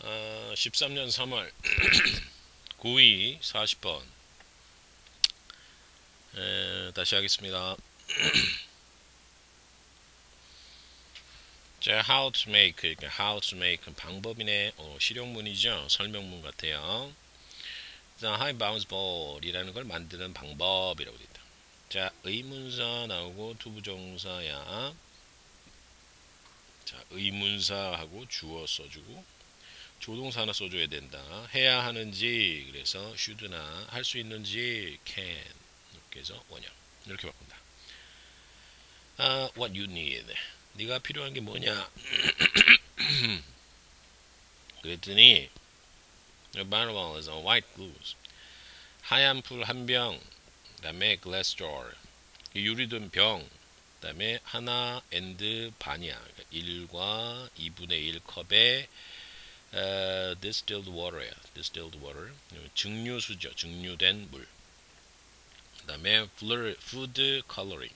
13년 3월 9위 40번 다시 하겠습니다. 자, how to make, 그러니까 how to make 방법이네. 실용문이죠. 설명문 같아요. 자, high bounce ball이라는 걸 만드는 방법이라고 되어 있다. 자, 의문사 나오고 투부정사야. 자, 의문사하고 주어 써주고 조동사 하나 써줘야 된다. 해야 하는지, 그래서 should나 할 수 있는지 can, 이렇게 해서 원형 이렇게 바꾼다. What you need, 네가 필요한 게 뭐냐 그랬더니 the bottle is a white goose, 하얀 풀 한 병, 그 다음에 glass jar, 유리든 병, 그 다음에 하나 and 반이야. 그러니까 1과 2분의 1 컵에 distilled water야. distilled water, 증류수죠. 증류된 물. 그 다음에 food coloring,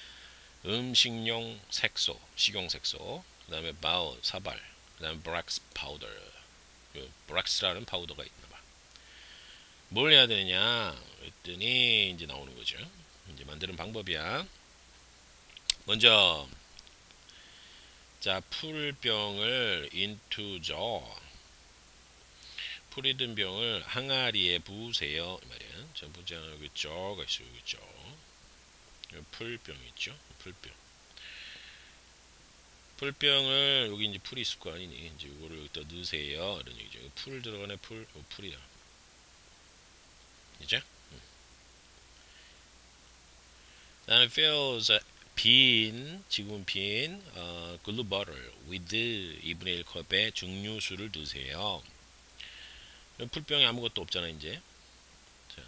음식용 색소, 식용색소. 그 다음에 bowl, 사발. 그 다음에 borax powder, borax라는 파우더가 있나봐. 뭘 해야 되느냐 그랬더니 이제 나오는 거죠. 이제 만드는 방법이야. 먼저 자, 풀병을 into jar, 풀이 든 병을 항아리에 부으세요 이 말이야. 자, 보자. 여기 jar가 있어요. 여기 jar. 풀병 있죠. 풀병. 풀병을 여기 이제 풀이 있을 거 아니니, 이제 이거를 여기다 넣으세요 이런 얘기죠. 풀 들어가네. 풀이야. 이제 다음에 fills 빈, 지금은 빈 glue bottle with 2분의 1 컵에 증류수를 넣으세요. 풀병에 아무것도 없잖아 이제. 자,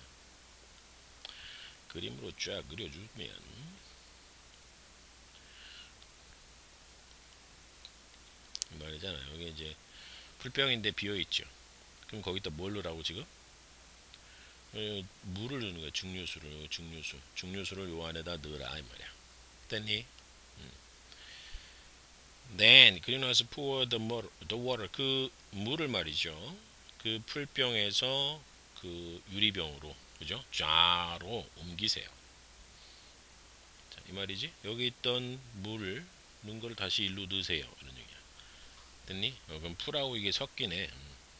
그림으로 쫙 그려주면 말이잖아요. 여기 이제 풀병인데 비어있죠. 그럼 거기다 뭘 넣으라고 지금? 물을 넣는 거야. 증류수를 요 안에다 넣으라 이 말이야. 됐니? Then 그리고 나서 pour the water, 그 물을 말이죠. 그 풀병에서 그 유리병으로, 그죠? 좌로 옮기세요. 자, 이 말이지. 여기 있던 물을 넣은 걸 다시 일로 넣으세요 이런 얘기야. 됐니? 그럼 풀하고 이게 섞이네.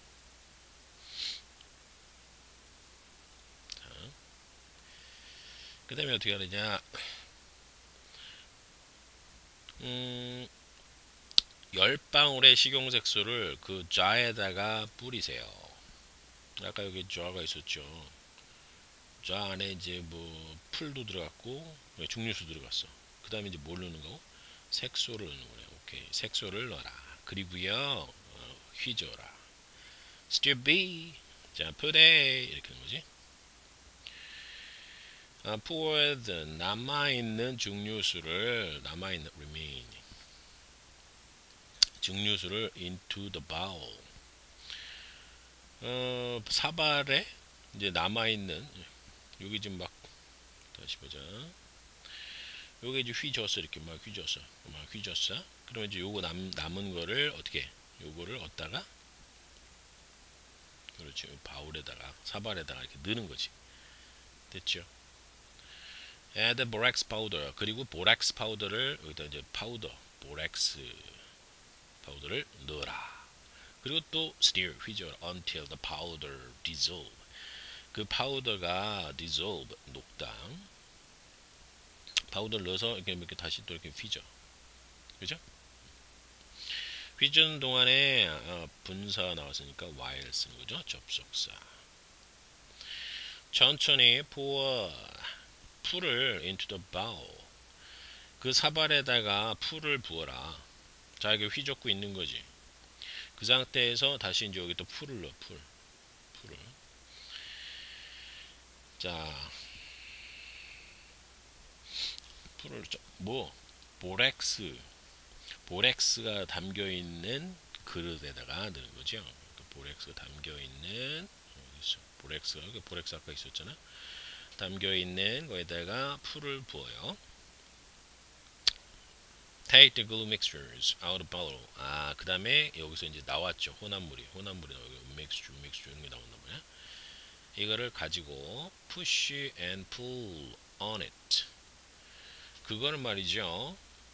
그 다음에 어떻게 하느냐. 10방울의 식용색소를 그 좌에다가 뿌리세요. 아까 여기 좌가 있었죠. 좌 안에 이제 뭐 풀도 들어갔고 증류수 들어갔어. 그 다음에 이제 뭘 넣는 거고? 색소를 넣는 거네. 오케이. 색소를 넣어라. 그리고요 휘저어라. Stir B. 자, put A 이렇게 하는 거지. pour the 남아있는 증류수를, 남아있는 remain, 증류수를 into the bowl. 사발에 이제 남아있는, 여기 지금 막 다시 보자. 여기 이제 휘저었어. 이렇게 막 휘저었어. 막 휘저었어. 그러면 이제 요거 남은 거를 어떻게? 요거를 얻다가, 그렇지. 바울에다가, 사발에다가 이렇게 넣는 거지. 됐죠? add borax powder, 그리고 borax 파우더를 여기다 이제 파우더, borax 파우더를 넣어라. 그리고 또 stir, 휘저어라. until the powder dissolve, 그 파우더가 dissolve, 녹다. 파우더를 넣어서 이렇게 다시 또 이렇게 휘저. 그죠? 휘저는 동안에 분사 나왔으니까 while 쓰는 거죠. 접속사. 천천히 pour, 풀을 into the bowl, 그 사발에다가 풀을 부어라. 자, 이게 휘젓고 있는 거지. 그 상태에서 다시 이제 여기 또 풀을 넣어. 풀을. 자, 풀을 뭐 보렉스가 담겨 있는 그릇에다가 넣는 거죠. 보렉스가 담겨 있는, 보렉스 아까 있었잖아. 담겨 있는 거에다가 풀을 부어요. Take the glue mixtures out of bottle. 아, 그 다음에 여기서 이제 나왔죠. 혼합물이 나오고 mixture 이런 게 나왔나 보네. 이거를 가지고 push and pull on it. 그거는 말이죠.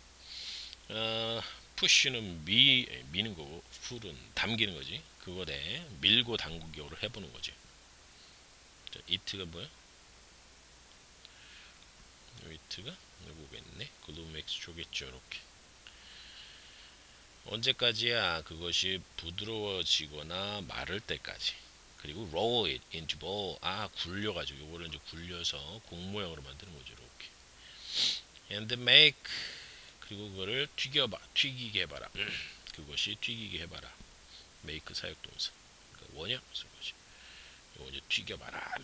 push는 미는 거고 pull은 당기는 거지. 그거 대 밀고 당기기로 해보는 거지. 자, it가 뭐야? it가 뭐가 있네. glue mixture겠죠. 이렇게. 언제까지야? 그것이 부드러워지거나 마를 때까지. 그리고 roll it into ball. 아, 굴려가지고 요거를 이제 굴려서 공 모양으로 만드는 거죠. 이렇게. And make. 그리고 그거를 튀기게 해봐라. 그것이 튀기게 해봐라. make 사역동사. 그러니까 원형 쓴 거지. 요거 이제 튀겨봐라.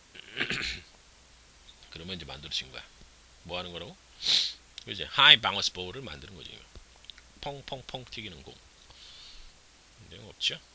그러면 이제 만들어진 거야. 뭐 하는 거라고? 이제 high bounce ball을 만드는 거지. 펑펑펑 튀기는 공. 내용 없죠?